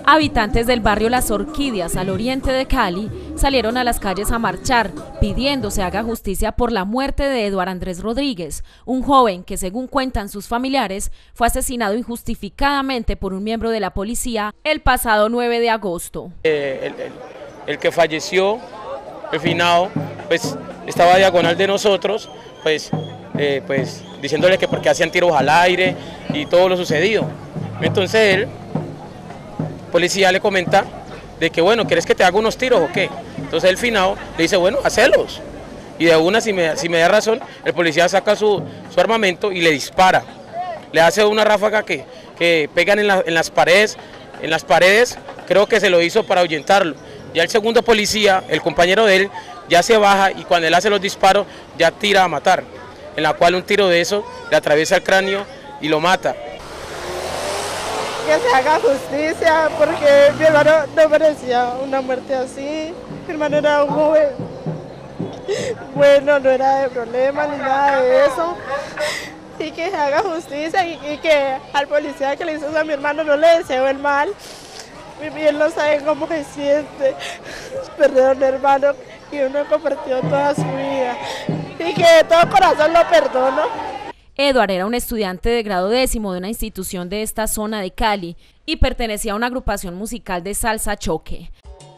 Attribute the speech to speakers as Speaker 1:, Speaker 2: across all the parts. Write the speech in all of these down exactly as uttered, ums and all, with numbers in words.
Speaker 1: Habitantes del barrio Las Orquídeas, al oriente de Cali, salieron a las calles a marchar, pidiendo se haga justicia por la muerte de Eduard Andrés Rodríguez, un joven que, según cuentan sus familiares, fue asesinado injustificadamente por un miembro de la policía el pasado nueve de agosto.
Speaker 2: Eh, el, el, el que falleció, el finado, pues estaba diagonal de nosotros, pues, eh, pues diciéndole que porque hacían tiros al aire y todo lo sucedido. Entonces él, policía, le comenta de que bueno, ¿quieres que te haga unos tiros o qué? Entonces el finado le dice, bueno, hacelos. Y de una, si me, si me da razón, el policía saca su, su armamento y le dispara. Le hace una ráfaga que, que pegan en, la, en las paredes, en las paredes, creo que se lo hizo para ahuyentarlo. Ya el segundo policía, el compañero de él, ya se baja y cuando él hace los disparos, ya tira a matar. En la cual un tiro de eso le atraviesa el cráneo y lo mata.
Speaker 3: Que se haga justicia, porque mi hermano no merecía una muerte así. Mi hermano era un joven bueno, no era de problemas ni nada de eso. Y que se haga justicia y, y que al policía que le hizo eso a mi hermano no le deseo el mal. Y él no sabe cómo se siente perder a un hermano que uno compartió toda su vida. Y que de todo corazón lo perdono.
Speaker 1: Eduard era un estudiante de grado décimo de una institución de esta zona de Cali y pertenecía a una agrupación musical de salsa choque.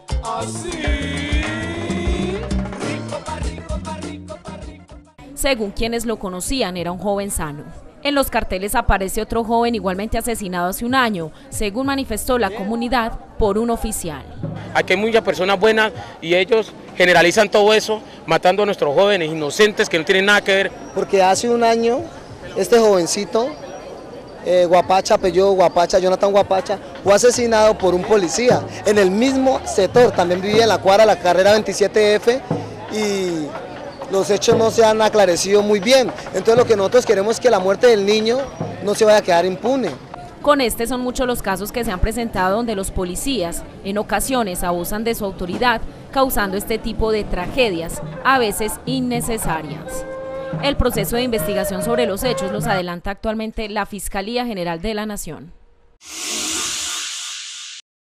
Speaker 1: Según quienes lo conocían, era un joven sano. En los carteles aparece otro joven igualmente asesinado hace un año, según manifestó la comunidad por un oficial.
Speaker 2: Aquí hay muchas personas buenas y ellos generalizan todo eso, matando a nuestros jóvenes inocentes que no tienen nada que ver.
Speaker 4: Porque hace un año este jovencito, eh, Guapacha, apellido Guapacha, Jonathan Guapacha, fue asesinado por un policía en el mismo sector. También vivía en la cuadra la carrera veintisiete F y los hechos no se han aclarecido muy bien. Entonces lo que nosotros queremos es que la muerte del niño no se vaya a quedar impune.
Speaker 1: Con este son muchos los casos que se han presentado donde los policías en ocasiones abusan de su autoridad, causando este tipo de tragedias, a veces innecesarias. El proceso de investigación sobre los hechos los adelanta actualmente la Fiscalía General de la Nación.